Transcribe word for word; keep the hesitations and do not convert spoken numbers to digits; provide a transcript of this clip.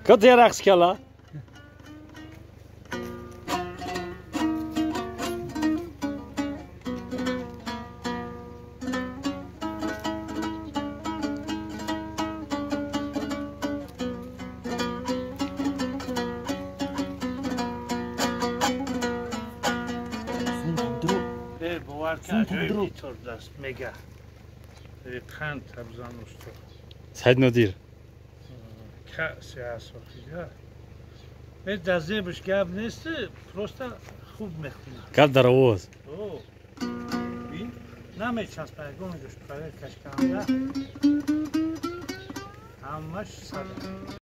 کدی رقص کلا؟ طور دست میگه پند تبزان УСТО САИДНОДИر کسی اساسی به دزده بش گب نیست پروستا خوب میخونه گپ در آواز او بین نمیچسبه گونه دوش برای کشکانده همش ساده